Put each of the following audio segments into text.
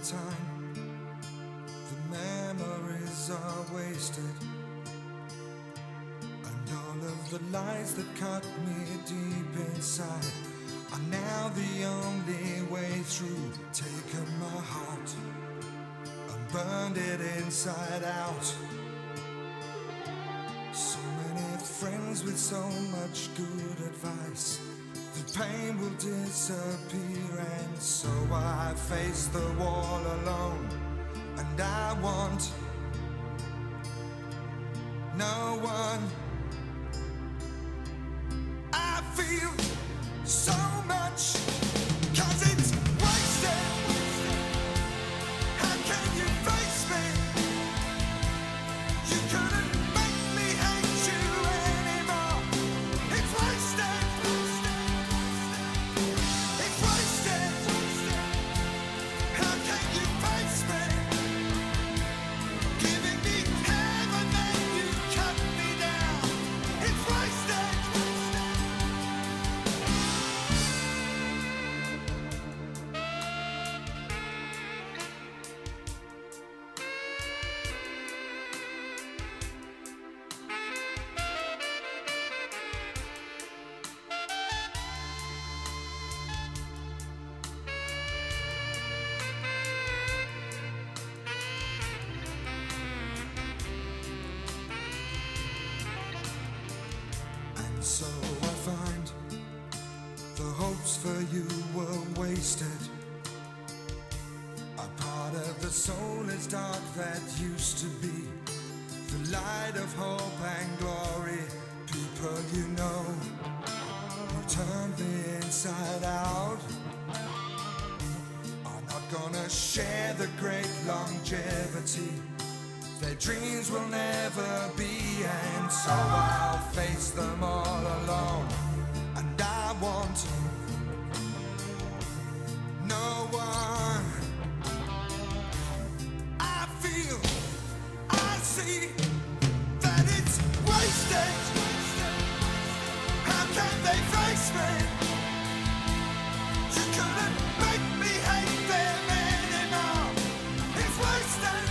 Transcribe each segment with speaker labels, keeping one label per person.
Speaker 1: time, the memories are wasted, and all of the lies that cut me deep inside are now the only way through. Taken my heart and burned it inside out. So many friends with so much good advice. The pain will disappear, and so I face the wall alone. And I want no one. I feel so much, 'cause it's wasted. How can you face me? You couldn't make me hate you anymore. It's wasted. It's wasted. How can you face me? Giving me heaven and you cut me down. It's wasted. And so I find the hopes for you were wasted. A part of the soul is dark that used to be the light of hope and glory. People you know who turned the inside out are not gonna share the great longevity. Their dreams will never be, and so I'll face them all alone. And I want no one. I feel, I see that it's wasted. How can they face me? You couldn't make me hate them anymore. It's wasted.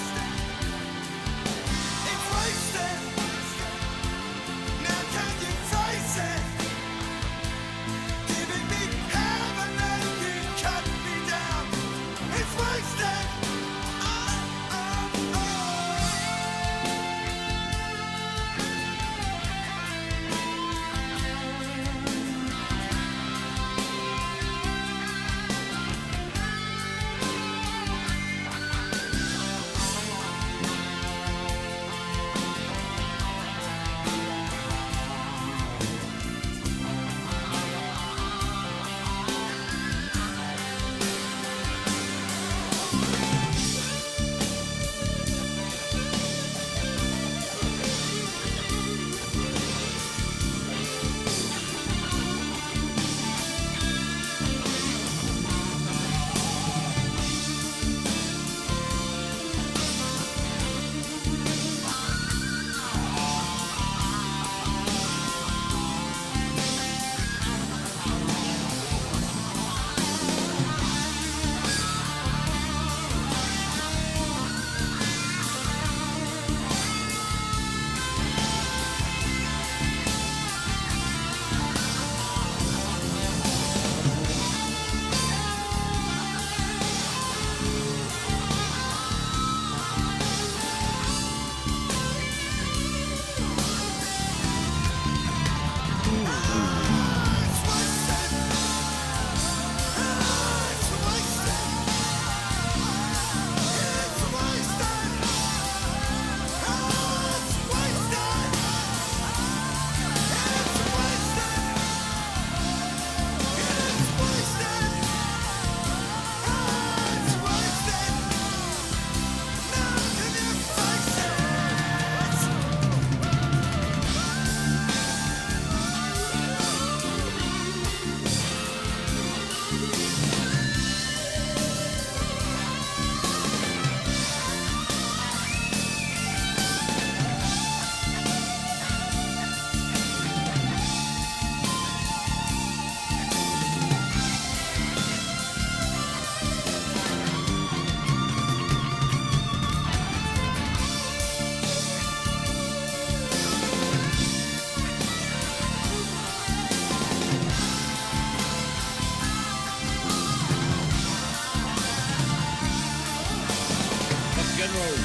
Speaker 1: It's wasted. Now can you face it? Giving me heaven and you cut me down. It's wasted. Oh.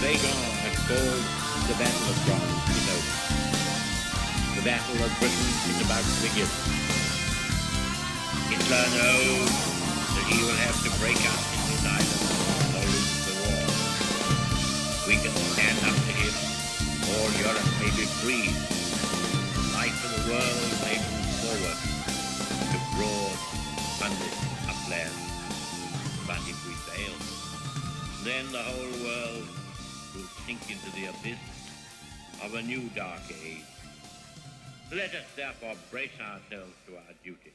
Speaker 2: Weygand has called the Battle of France is over. The Battle of Britain is about to begin. Hitler knows that he will have to break up in his island or lose the war. We can stand up to him, or Europe may be free. Life of the world may move forward to broad, funded upland. But if we fail, then the whole world will sink into the abyss of a new dark age. Let us therefore brace ourselves to our duty.